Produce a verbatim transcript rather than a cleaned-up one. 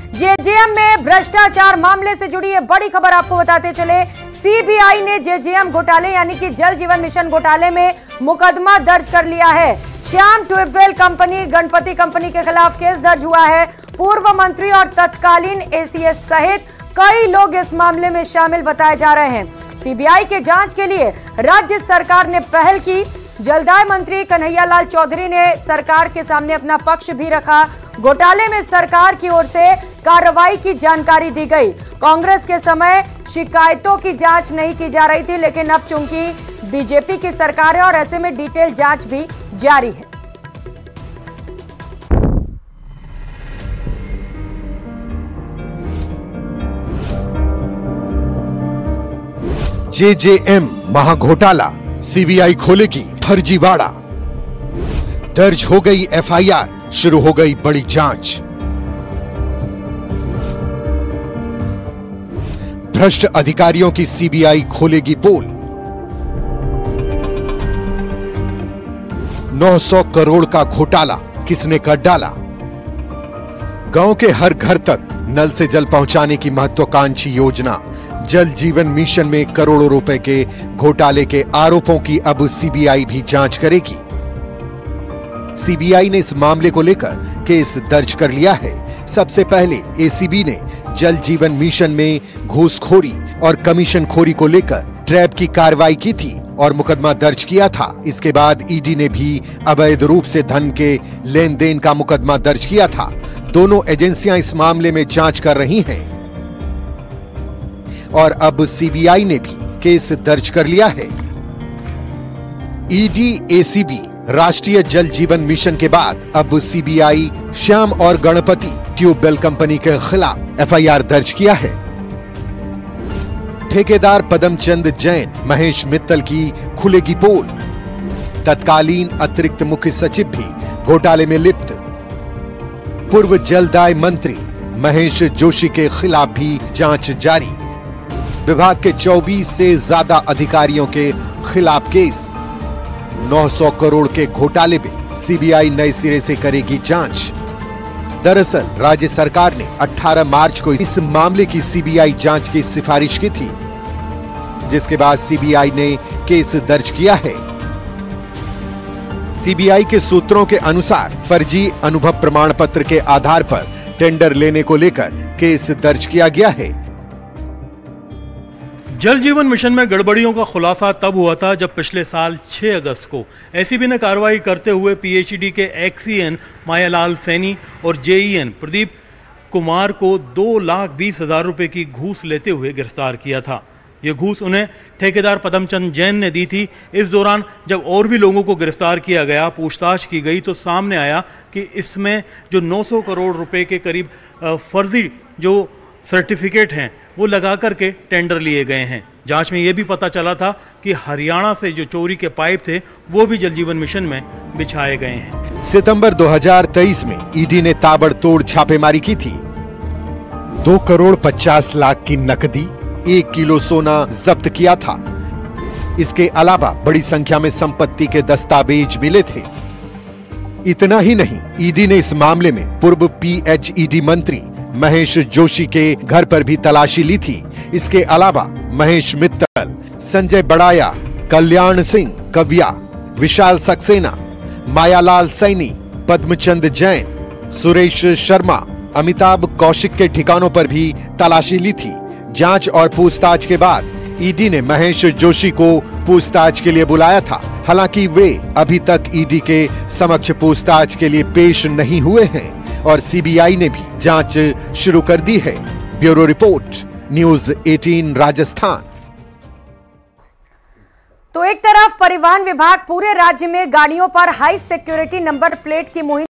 JJM में भ्रष्टाचार मामले से जुड़ी ये बड़ी खबर आपको बताते चले। सीबीआई ने जेजेएम घोटाले यानी कि जल जीवन मिशन घोटाले में मुकदमा दर्ज कर लिया है। Shyam tubewell company, Ganpati company के खिलाफ केस दर्ज हुआ है। पूर्व मंत्री और तत्कालीन एसीएस सहित कई लोग इस मामले में शामिल बताए जा रहे हैं। सीबीआई के जांच के लिए राज्य सरकार ने पहल की। जलदाय मंत्री कन्हैया लाल चौधरी ने सरकार के सामने अपना पक्ष भी रखा। घोटाले में सरकार की ओर से कार्रवाई की जानकारी दी गई। कांग्रेस के समय शिकायतों की जांच नहीं की जा रही थी, लेकिन अब चूंकि बीजेपी की सरकार है और ऐसे में डिटेल जांच भी जारी है। जेजेएम महाघोटाला, सीबीआई खोलेगी फर्जीवाड़ा। दर्ज हो गई एफआईआर, शुरू हो गई बड़ी जांच। भ्रष्ट अधिकारियों की सीबीआई खोलेगी पोल। नौ सौ करोड़ का घोटाला किसने कर डाला? गांव के हर घर तक नल से जल पहुंचाने की महत्वाकांक्षी योजना जल जीवन मिशन में करोड़ों रुपए के घोटाले के आरोपों की अब सीबीआई भी जांच करेगी। सीबीआई ने इस मामले को लेकर केस दर्ज कर लिया है। सबसे पहले एसीबी ने जल जीवन मिशन में घूसखोरी और कमीशनखोरी को लेकर ट्रैप की कार्रवाई की थी और मुकदमा दर्ज किया था। इसके बाद ईडी ने भी अवैध रूप से धन के लेन देन का मुकदमा दर्ज किया था। दोनों एजेंसियां इस मामले में जांच कर रही हैं और अब सीबीआई ने भी केस दर्ज कर लिया है। ईडी, एसीबी, राष्ट्रीय जल जीवन मिशन के बाद अब सीबीआई श्याम और गणपति ट्यूबवेल कंपनी के खिलाफ एफआईआर दर्ज किया है। ठेकेदार पदमचंद जैन, महेश मित्तल की खुलेगी पोल। तत्कालीन अतिरिक्त मुख्य सचिव भी घोटाले में लिप्त। पूर्व जलदाय मंत्री महेश जोशी के खिलाफ भी जांच जारी। विभाग के चौबीस से ज्यादा अधिकारियों के खिलाफ केस। नौ सौ करोड़ के घोटाले में सीबीआई नए सिरे से करेगी जांच। दरअसल राज्य सरकार ने अठारह मार्च को इस मामले की सीबीआई जांच की सिफारिश की थी, जिसके बाद सीबीआई ने केस दर्ज किया है। सीबीआई के सूत्रों के अनुसार फर्जी अनुभव प्रमाण पत्र के आधार पर टेंडर लेने को लेकर केस दर्ज किया गया है। जल जीवन मिशन में गड़बड़ियों का खुलासा तब हुआ था जब पिछले साल छह अगस्त को एसीबी ने कार्रवाई करते हुए पीएचडी के एक्सईएन मायालाल सैनी और जेईएन प्रदीप कुमार को दो लाख बीस हजार रुपए की घूस लेते हुए गिरफ्तार किया था। ये घूस उन्हें ठेकेदार पदमचंद जैन ने दी थी। इस दौरान जब और भी लोगों को गिरफ्तार किया गया, पूछताछ की गई, तो सामने आया कि इसमें जो नौ सौ करोड़ रुपए के करीब फर्जी जो सर्टिफिकेट हैं वो लगा करके टेंडर लिए गए हैं। जांच में ये भी पता चला था कि हरियाणा से जो चोरी के पाइप थे वो भी जल जीवन मिशन में बिछाए गए हैं। सितंबर दो हज़ार तेईस में ईडी ने ताबड़तोड़ छापेमारी की थी। दो करोड़ पचास लाख की नकदी, एक किलो सोना जब्त किया था। इसके अलावा बड़ी संख्या में संपत्ति के दस्तावेज मिले थे। इतना ही नहीं, ईडी ने इस मामले में पूर्व पीएचईडी मंत्री महेश जोशी के घर पर भी तलाशी ली थी। इसके अलावा महेश मित्तल, संजय बड़ाया, कल्याण सिंह कविया, विशाल सक्सेना, मायालाल सैनी, पद्मचंद जैन, सुरेश शर्मा, अमिताभ कौशिक के ठिकानों पर भी तलाशी ली थी। जांच और पूछताछ के बाद ईडी ने महेश जोशी को पूछताछ के लिए बुलाया था। हालांकि वे अभी तक ईडी के समक्ष पूछताछ के लिए पेश नहीं हुए हैं और सीबीआई ने भी जांच शुरू कर दी है। ब्यूरो रिपोर्ट, न्यूज़ अठारह राजस्थान। तो एक तरफ परिवहन विभाग पूरे राज्य में गाड़ियों पर हाई सिक्योरिटी नंबर प्लेट की मुहिम